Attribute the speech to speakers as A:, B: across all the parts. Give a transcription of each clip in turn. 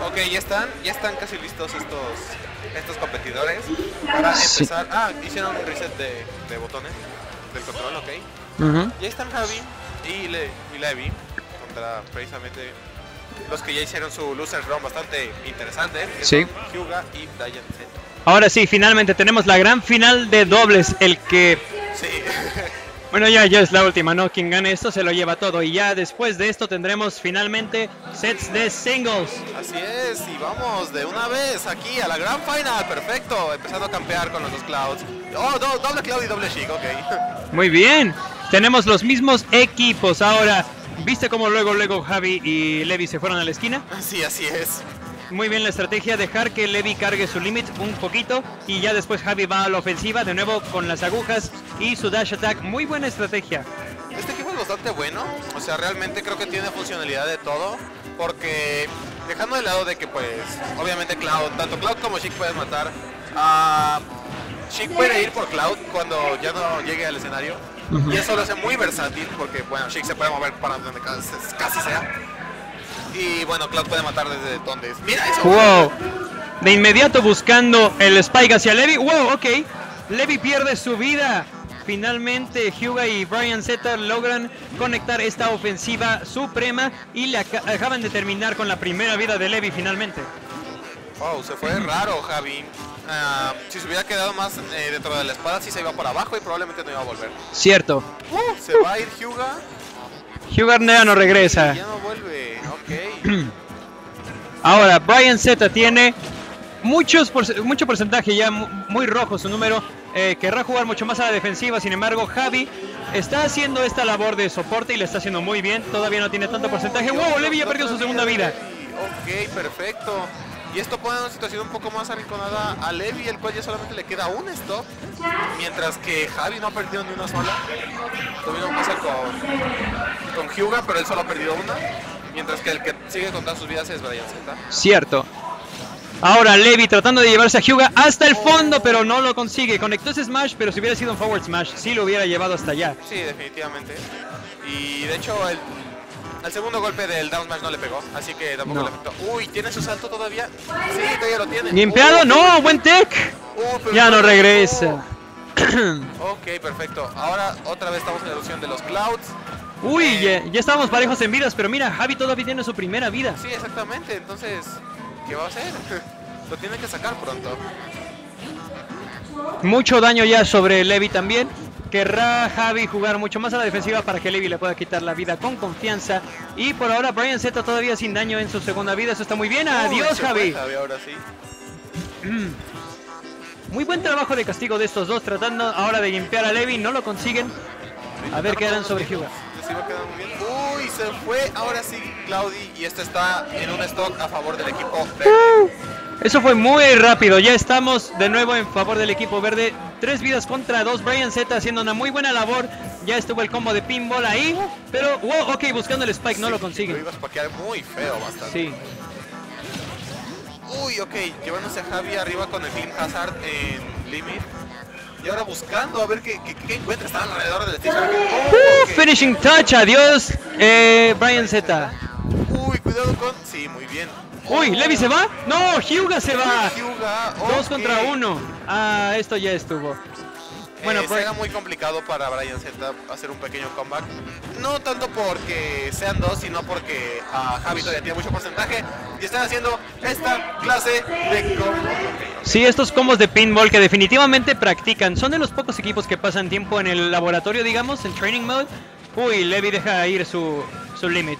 A: Ok, ya están casi listos estos competidores para empezar. Ah, hicieron un reset de botones del control, ok. Ya están Javi y Levi contra precisamente los que ya hicieron su Losers Round bastante interesante, que son Hyuga y Bryan Z.
B: Ahora sí, finalmente tenemos la gran final de dobles, el que...
A: Sí.
B: Bueno, ya es la última, ¿no? Quien gane esto se lo lleva todo. Y ya después de esto tendremos finalmente sets de singles.
A: Así es, y vamos de una vez aquí a la gran final. Perfecto, empezando a campear con los dos Clouds. Oh, doble Cloud y doble Sheik, ok.
B: Muy bien, tenemos los mismos equipos. Ahora, ¿viste cómo luego Javi y Levi se fueron a la esquina?
A: Sí, así es.
B: Muy bien la estrategia, dejar que Levi cargue su limit un poquito y ya después Javi va a la ofensiva de nuevo con las agujas y su dash attack. Muy buena estrategia.
A: Este equipo es bastante bueno, o sea, realmente creo que tiene funcionalidad de todo, porque dejando de lado de que pues, obviamente Cloud, tanto Cloud como Sheik pueden matar, Sheik puede ir por Cloud cuando ya no llegue al escenario, y eso lo hace muy versátil, porque bueno, Sheik se puede mover para donde casi sea. Y bueno, Cloud puede matar desde donde es. ¡Mira eso!
B: ¡Wow! De inmediato buscando el spike hacia Levi. ¡Wow! Ok. Levi pierde su vida. Finalmente Hyuga y Bryan Z logran conectar esta ofensiva suprema y le acaban de terminar con la primera vida de Levi finalmente.
A: Wow, se fue raro Javi. Si se hubiera quedado más dentro de la espada, sí se iba por abajo y probablemente no iba a volver.
B: Cierto.
A: Se va a ir Hyuga.
B: Hyuga ya no regresa.
A: Ya no vuelve, ok.
B: Ahora, Bryan Z tiene mucho porcentaje, ya muy rojo su número. Querrá jugar mucho más a la defensiva, sin embargo, Javi está haciendo esta labor de soporte y le está haciendo muy bien. Todavía no tiene tanto porcentaje. ¡Wow! Levi ya perdió su segunda vida.
A: Ok, perfecto. Y esto pone en una situación un poco más arrinconada a Levi, el cual ya solamente le queda un stop, mientras que Javi no ha perdido ni una sola. Lo mismo pasa con Hyuga, pero él solo ha perdido una, mientras que el que sigue con todas sus vidas es Bryan Z.
B: Cierto. Ahora Levi tratando de llevarse a Hyuga hasta el fondo, pero no lo consigue. Conectó ese smash, pero si hubiera sido un forward smash, sí lo hubiera llevado hasta allá.
A: Sí, definitivamente. Y de hecho el segundo golpe del down smash no le pegó, así que tampoco le afectó. Uy, ¿tiene su salto todavía? Sí, todavía lo tiene.
B: Limpiado, no, buen tech. Ya no regresa.
A: Ok, perfecto. Ahora otra vez estamos en la erupción de los Clouds.
B: Uy, ya estábamos parejos en vidas, pero mira, Javi todavía tiene su primera vida.
A: Sí, exactamente. Entonces, ¿qué va a hacer? Lo tiene que sacar pronto.
B: Mucho daño ya sobre Levi también. Querrá Javi jugar mucho más a la defensiva para que Levi le pueda quitar la vida con confianza. Y por ahora Bryan Z todavía sin daño en su segunda vida. Eso está muy bien. Adiós, Javi.
A: Ahora sí.
B: Muy buen trabajo de castigo de estos dos, tratando ahora de limpiar a Levi. No lo consiguen. A ver qué harán sobre Hyuga.
A: Uy, se fue. Ahora sí, Claudi. Y esto está en un stock a favor del equipo verde.
B: Eso fue muy rápido. Ya estamos de nuevo en favor del equipo verde. 3 vidas contra 2. Bryan Z haciendo una muy buena labor. Ya estuvo el combo de pinball ahí. Pero, wow, ok, buscando el spike, no lo consiguen.
A: Lo iba a spaquear muy feo, bastante.
B: Sí.
A: Uy, ok, llevándose a Javi arriba con el Clean Hazard en Limit. Y ahora buscando a ver qué encuentra. Está alrededor del stage.
B: Okay. Finishing touch, adiós, Bryan Z.
A: Uy, cuidado con... Sí, muy bien.
B: Uy, ¿Levi se va? No, Hyuga se va.
A: Hyuga,
B: 2 contra 1. Ah, esto ya estuvo.
A: Bueno, será muy complicado para Bryan Z hacer un pequeño comeback. No tanto porque sean dos, sino porque Javi todavía tiene mucho porcentaje y están haciendo esta clase de combos.
B: Sí, estos combos de pinball que definitivamente practican. Son de los pocos equipos que pasan tiempo en el laboratorio, digamos, en training mode. Uy, Levi deja ir su limit.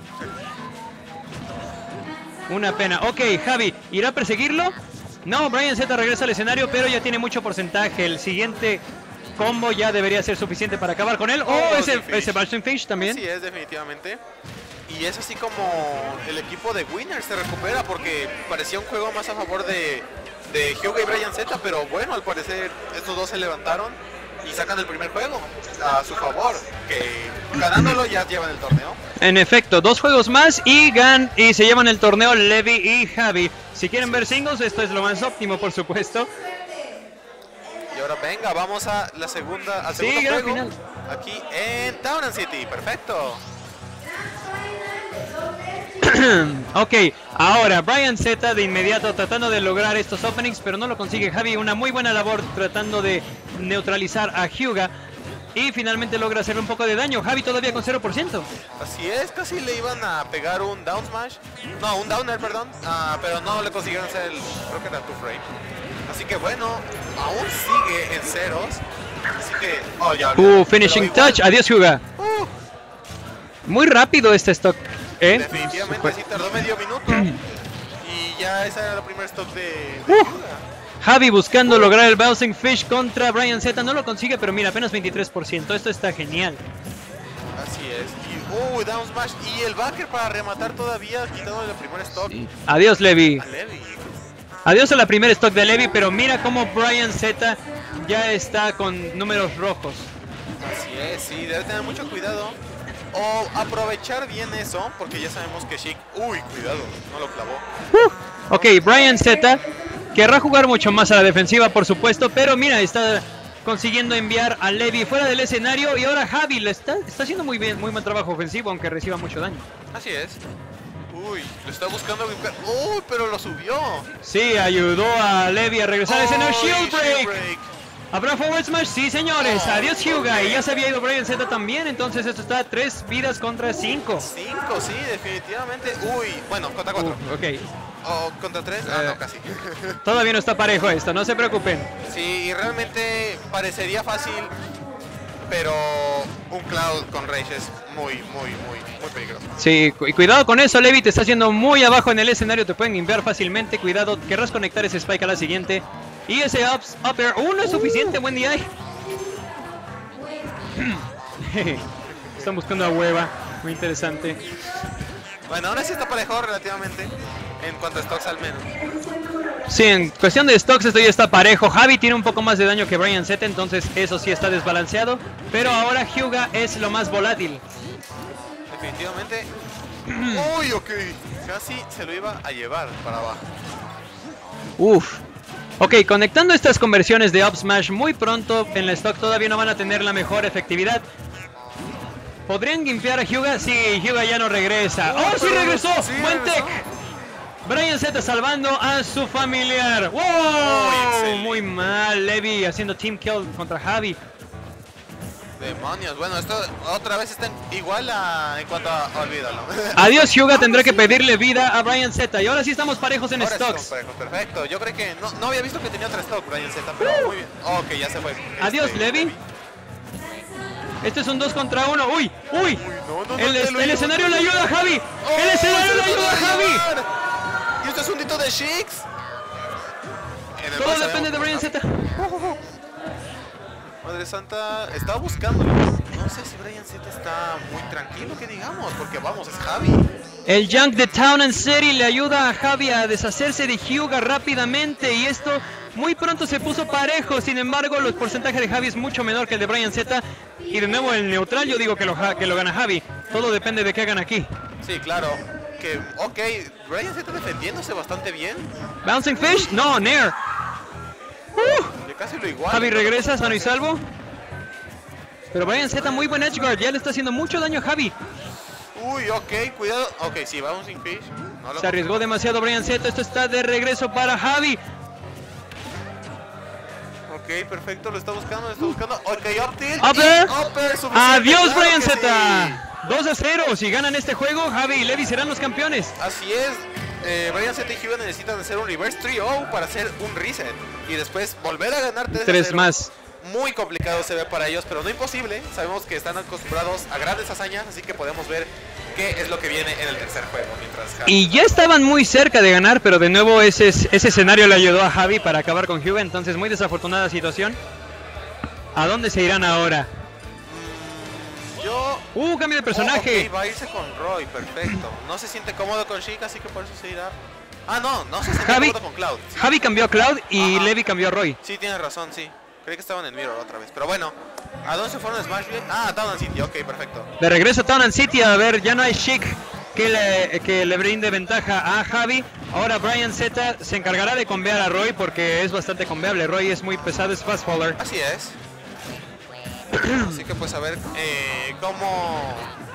B: Una pena. Ok, Javi, ¿irá a perseguirlo? No, Bryan Z regresa al escenario, pero ya tiene mucho porcentaje. El siguiente combo ya debería ser suficiente para acabar con él. Oh, ese Bashing Fish también.
A: Sí, es definitivamente. Y es así como el equipo de Winners se recupera, porque parecía un juego más a favor de Hyuga y Bryan Z, pero bueno, al parecer estos dos se levantaron y sacan el primer juego a su favor, que ganándolo ya llevan el torneo.
B: En efecto, 2 juegos más y se llevan el torneo Levi y Javi. Si quieren ver singles, esto es lo más óptimo, por supuesto.
A: Y ahora venga, vamos a la segunda, al segundo juego, final. Aquí en Town City, perfecto.
B: Ok, ahora Brian Z de inmediato tratando de lograr estos openings, pero no lo consigue Javi. Una muy buena labor tratando de neutralizar a Hyuga. Y finalmente logra hacerle un poco de daño. Javi todavía con 0%.
A: Así es, casi le iban a pegar un down smash. No, un downer, perdón. Pero no le consiguieron hacer el, creo que era 2 frame. Así que bueno, aún sigue en ceros. Así que... Oh, ya,
B: finishing touch. Adiós, Hyuga. Muy rápido este stock.
A: Definitivamente sí tardó medio minuto. Y ya esa era la primera stock de Hyuga.
B: Javi buscando lograr el Bouncing Fish contra Brian Z. No lo consigue, pero mira, apenas 23%. Esto está genial.
A: Así es. Y, down smash. Y el backer para rematar todavía, quitando el primer stock.
B: Sí. Adiós, Levi.
A: A Levi.
B: Adiós a la primera stock de Levi, pero mira cómo Brian Z ya está con números rojos.
A: Así es, sí, debe tener mucho cuidado. O aprovechar bien eso, porque ya sabemos que Sheik... Uy, cuidado, no lo clavó.
B: Ok, Brian Z querrá jugar mucho más a la defensiva, por supuesto, pero mira, está consiguiendo enviar a Levi fuera del escenario y ahora Javi le está haciendo muy bien, muy buen trabajo ofensivo, aunque reciba mucho daño.
A: Así es. Uy, lo está buscando. Uy, pero lo subió.
B: Sí, ayudó a Levi a regresar al escenario. Shield break. ¿Habrá forward smash? Sí, señores. Adiós, Hyuga. Y ya se había ido Brian Z también, entonces esto está 3 vidas contra 5.
A: 5, sí, definitivamente. Uy, bueno, contra 4.
B: Ok.
A: ¿O contra 3? No, casi.
B: Todavía no está parejo esto, no se preocupen.
A: Sí, y realmente parecería fácil, pero un Cloud con Rage es muy peligroso.
B: Sí, y cuidado con eso, Levi te está haciendo muy abajo en el escenario, te pueden enviar fácilmente. Cuidado, querrás conectar ese Spike a la siguiente. Y ese upper, no es suficiente, buen día. Están buscando a Hueva, muy interesante.
A: Bueno, ahora sí está parejo relativamente, en cuanto a stocks al menos.
B: Sí, en cuestión de stocks esto ya está parejo. Javi tiene un poco más de daño que Brian Z, entonces eso sí está desbalanceado. Pero ahora Hyuga es lo más volátil.
A: Definitivamente. Uy, ok. Casi se lo iba a llevar para abajo.
B: Uf. Ok, conectando estas conversiones de up smash muy pronto en la stock todavía no van a tener la mejor efectividad. ¿Podrían gimpear a Hyuga? Sí, Hyuga ya no regresa. ¡Oh, sí regresó!
A: Sí,
B: ¡Buen tech! Brian Z salvando a su familiar. ¡Wow! Muy mal, Levi haciendo team kill contra Javi.
A: Demonios, bueno, esto otra vez está igual en cuanto a... Olvídalo.
B: Adiós, Hyuga tendrá que pedirle vida a Brian Z. Y ahora sí estamos parejos en
A: ahora
B: stocks.
A: Sí parejos, perfecto. Yo creo que no había visto que tenía otra stock Brian Z, pero muy bien. Ok, ya se fue.
B: Adiós, Levi. Este es un 2 contra 1. ¡Uy! ¡Uy! El escenario le ayuda a Javi. ¡El escenario le ayuda a Javi!
A: Y esto es un dito de Sheiks.
B: Todo depende de Brian Z.
A: Madre Santa, estaba buscando. No sé si Brian Z está muy tranquilo, que digamos, porque vamos, es Javi.
B: El Junk de Town and City le ayuda a Javi a deshacerse de Hyuga rápidamente y esto muy pronto se puso parejo. Sin embargo, los porcentajes de Javi es mucho menor que el de Brian Z. Y de nuevo el neutral yo digo que lo gana Javi. Todo depende de qué hagan aquí.
A: Sí, claro. Que, ok, Brian Z defendiéndose bastante bien.
B: Bouncing Fish, no, Nair.
A: Yo casi lo igual.
B: Javi regresa, sano y salvo. Pero Brian Z muy buen edge guard, ya le está haciendo mucho daño a Javi.
A: Uy, ok, cuidado. Ok, sí, Bouncing Fish.
B: Se arriesgó demasiado Brian Z, esto está de regreso para Javi.
A: Ok, perfecto, lo está buscando, Ok, up tilt.
B: Upper. Adiós,
A: claro
B: Brian
A: que
B: Z.
A: sí.
B: 2-0, si ganan este juego, Javi y Levi serán los campeones.
A: Así es, Brian Z y Hyuga necesitan hacer un reverse 3-0 para hacer un reset. Y después volver a ganar 3
B: más.
A: Muy complicado se ve para ellos, pero no imposible. Sabemos que están acostumbrados a grandes hazañas, así que podemos ver qué es lo que viene en el tercer juego.
B: Y ya estaban muy cerca de ganar, pero de nuevo ese escenario le ayudó a Javi para acabar con Hyuga, entonces muy desafortunada situación. ¿A dónde se irán ahora? Cambio de personaje.
A: Okay, va a irse con Roy, perfecto. No se siente cómodo con Sheik, así que por eso se irá. No se siente cómodo con Cloud. Sí.
B: Javi cambió a Cloud y Levi cambió a Roy.
A: Sí, tienes razón, sí. Creí que estaban en Mirror otra vez, pero bueno. ¿A dónde se fueron a Smash? Town and City, ok, perfecto.
B: De regreso a Town and City, a ver, ya no hay Sheik que le brinde ventaja a Javi. Ahora Brian Z se encargará de convear a Roy porque es bastante conveable. Roy es muy pesado, es fast faller.
A: Así es. Así que pues a ver cómo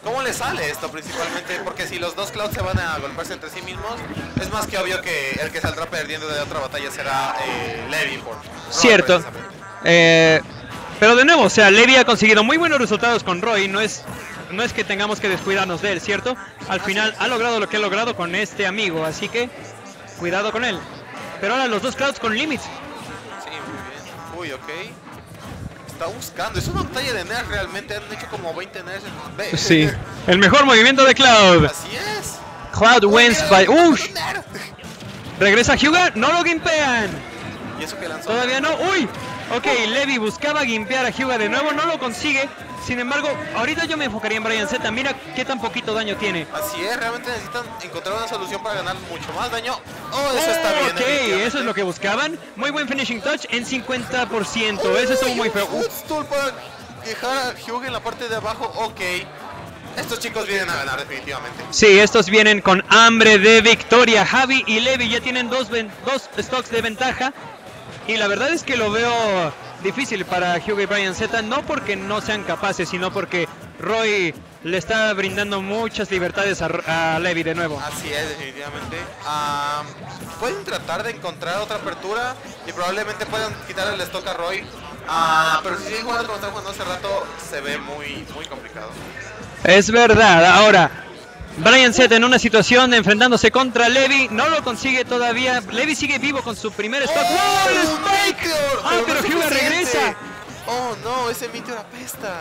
A: ¿Cómo le sale esto principalmente? Porque si los dos Clouds se van a golpearse entre sí mismos, es más que obvio que el que saldrá perdiendo de otra batalla será Levi por Roy,
B: cierto. Pero de nuevo, o sea, Levi ha conseguido muy buenos resultados con Roy, no es que tengamos que descuidarnos de él, ¿cierto? Al final ha logrado lo que ha logrado con este amigo, así que cuidado con él. Pero ahora los dos Clouds con Limit.
A: Sí, muy bien. Uy, ok. Está buscando, es una batalla de nerfs realmente, han hecho como 20 nerfs.
B: Sí, el mejor movimiento de Cloud.
A: Así es.
B: Cloud wins by... ¡Ush! Regresa Hyuga, no lo gimpean.
A: ¿Y eso que lanzó?
B: Todavía no, ¡uy! Ok, Levi buscaba gimpear a Hyuga de nuevo, no lo consigue. Sin embargo, ahorita yo me enfocaría en Brian Z. Mira qué tan poquito daño tiene.
A: Así es, realmente necesitan encontrar una solución para ganar mucho más daño. Oh, eso está bien.
B: Ok, eso es lo que buscaban. Muy buen finishing touch en 50%. Eso estuvo muy feo.
A: Footstool para dejar a Hyuga en la parte de abajo. Ok. Estos chicos vienen a ganar definitivamente.
B: Sí, estos vienen con hambre de victoria. Javi y Levi ya tienen dos stocks de ventaja. Y la verdad es que lo veo difícil para Hyuga y Brian Z, no porque no sean capaces, sino porque Roy le está brindando muchas libertades a Levi de nuevo.
A: Así es, definitivamente. Pueden tratar de encontrar otra apertura y probablemente puedan quitar el stock a Roy. Pero si siguen jugando como están jugando hace rato, se ve muy complicado.
B: Es verdad. Ahora, Brian Z en una situación enfrentándose contra Levi, no lo consigue todavía. Levi sigue vivo con su primer stock. ¡Oh, el Spike! Pero
A: no
B: Hyuga regresa.
A: Oh no, ese Meteor apesta.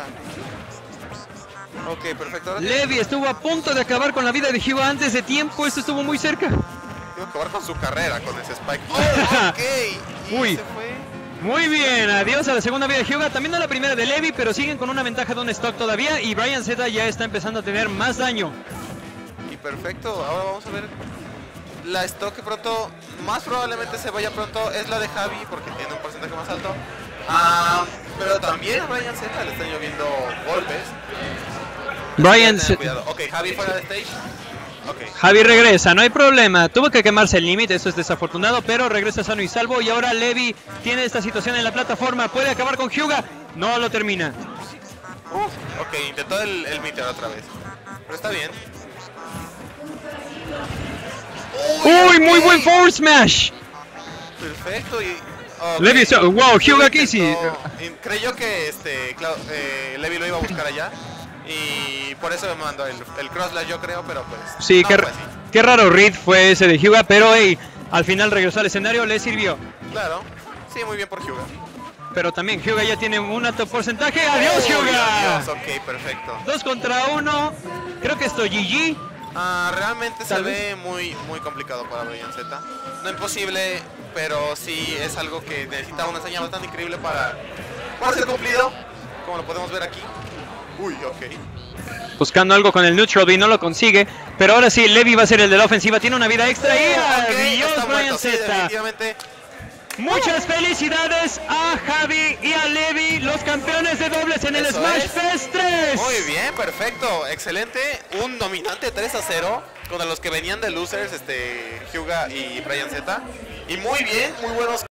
A: Ok, perfecto. Ahora
B: Levi estuvo a punto de acabar con la vida de Hyuga antes de tiempo. Esto estuvo muy cerca.
A: iba a acabar con su carrera con ese Spike. Oh, ok. Y
B: Uy.
A: se fue.
B: Muy bien, adiós a la segunda vida de Hyuga, también a la primera de Levi, pero siguen con una ventaja de un stock todavía y Brian Z ya está empezando a tener más daño.
A: Y perfecto, ahora vamos a ver la stock que pronto, más probablemente se vaya pronto, es la de Javi porque tiene un porcentaje más alto. Pero también a Brian Z le están lloviendo golpes.
B: Brian
A: Z.
B: Z.
A: Cuidado. Ok, Javi fuera de stage. Okay.
B: Javi regresa, no hay problema. Tuvo que quemarse el límite, eso es desafortunado, pero regresa sano y salvo. Y ahora Levi tiene esta situación en la plataforma. Puede acabar con Hyuga. No lo termina.
A: Ok, intentó el meteor otra vez. Pero está bien.
B: ¡Uy, muy buen forward smash!
A: Perfecto. Y,
B: Levi, wow, Hyuga Casey.
A: Creyó que Levi lo iba a buscar allá. Y por eso me mandó el crosslash, yo creo, pero pues...
B: Sí,
A: no,
B: qué raro read fue ese de Hyuga, pero hey, al final regresó al escenario, le sirvió.
A: Claro, sí, muy bien por Hyuga.
B: Pero también Hyuga ya tiene un alto porcentaje. ¡Adiós, Hyuga!
A: Adiós, ok, perfecto.
B: 2 contra 1, creo que esto GG.
A: Realmente se ve muy complicado para Brian Z. No imposible, pero sí es algo que necesita una hazaña bastante increíble para ser cumplido, como lo podemos ver aquí. Uy, ok.
B: Buscando algo con el neutral B, no lo consigue. Pero ahora sí, Levi va a ser el de la ofensiva. Tiene una vida extra. Y adiós, Brian Z.
A: Definitivamente.
B: Muchas felicidades a Javi y a Levi, los campeones de dobles en el Smash Fest 3.
A: Muy bien, perfecto, excelente. Un dominante 3-0 contra los que venían de losers, Hyuga y Brian Z. Y muy bien, muy buenos.